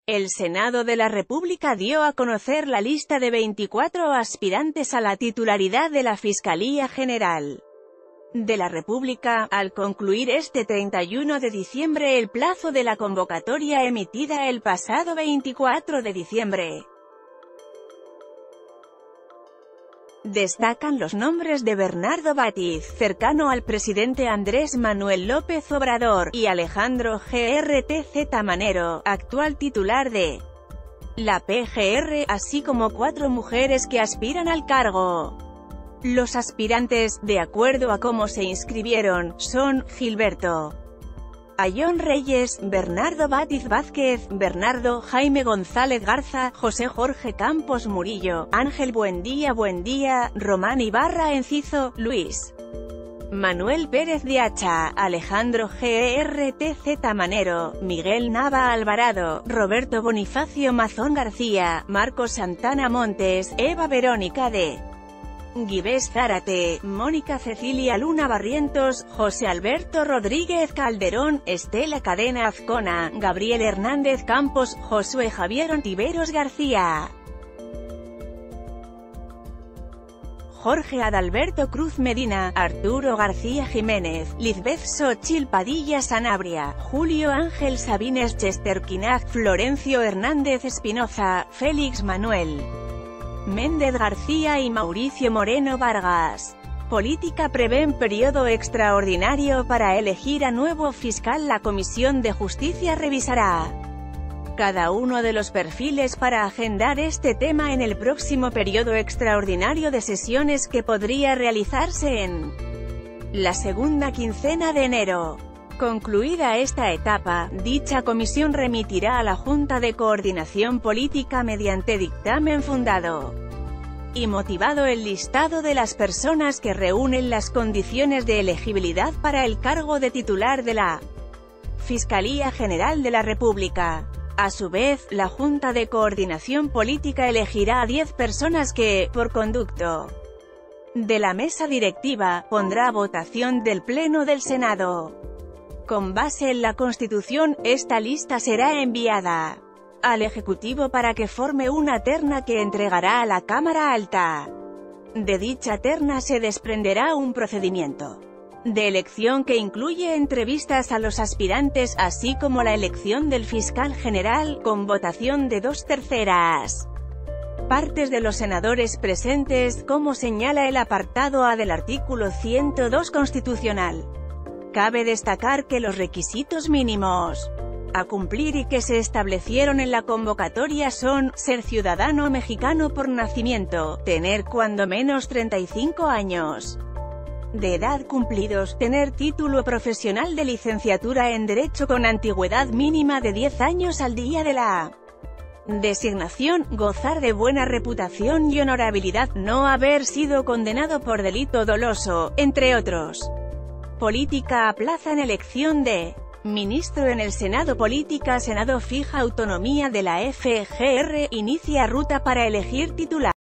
El Senado de la República dio a conocer la lista de 24 aspirantes a la titularidad de la Fiscalía General de la República, al concluir este 31 de diciembre el plazo de la convocatoria emitida el pasado 24 de diciembre. Destacan los nombres de Bernardo Bátiz, cercano al presidente Andrés Manuel López Obrador, y Alejandro G.R.T.Z. Manero, actual titular de la PGR, así como 4 mujeres que aspiran al cargo. Los aspirantes, de acuerdo a cómo se inscribieron, son Gilberto Ayón Reyes, Bernardo Bátiz Vázquez, Bernardo Jaime González Garza, José Jorge Campos Murillo, Ángel Buendía, Román Ibarra Enciso, Luis Manuel Pérez de Hacha, Alejandro G.R.T.Z. Manero, Miguel Nava Alvarado, Roberto Bonifacio Mazón García, Marcos Santana Montes, Eva Verónica de Guibés Zárate, Mónica Cecilia Luna Barrientos, José Alberto Rodríguez Calderón, Estela Cadena Azcona, Gabriel Hernández Campos, Josué Javier Ontiveros García, Jorge Adalberto Cruz Medina, Arturo García Jiménez, Lizbeth Xochitl Padilla Sanabria, Julio Ángel Sabines Chester Quinaz, Florencio Hernández Espinoza, Félix Manuel Méndez García y Mauricio Moreno Vargas. Política prevé periodo extraordinario para elegir a nuevo fiscal. La Comisión de Justicia revisará cada uno de los perfiles para agendar este tema en el próximo periodo extraordinario de sesiones que podría realizarse en la segunda quincena de enero. Concluida esta etapa, dicha comisión remitirá a la Junta de Coordinación Política mediante dictamen fundado y motivado el listado de las personas que reúnen las condiciones de elegibilidad para el cargo de titular de la Fiscalía General de la República. A su vez, la Junta de Coordinación Política elegirá a 10 personas que, por conducto de la mesa directiva, pondrá a votación del Pleno del Senado. Con base en la Constitución, esta lista será enviada al Ejecutivo para que forme una terna que entregará a la Cámara Alta. De dicha terna se desprenderá un procedimiento de elección que incluye entrevistas a los aspirantes, así como la elección del fiscal general, con votación de 2/3 partes de los senadores presentes, como señala el apartado A del artículo 102 constitucional. Cabe destacar que los requisitos mínimos a cumplir y que se establecieron en la convocatoria son: ser ciudadano mexicano por nacimiento, tener cuando menos 35 años de edad cumplidos, tener título profesional de licenciatura en Derecho con antigüedad mínima de 10 años al día de la designación, gozar de buena reputación y honorabilidad, no haber sido condenado por delito doloso, entre otros. Política aplazan elección de ministro en el Senado. Política Senado fija autonomía de la FGR, inicia ruta para elegir titular.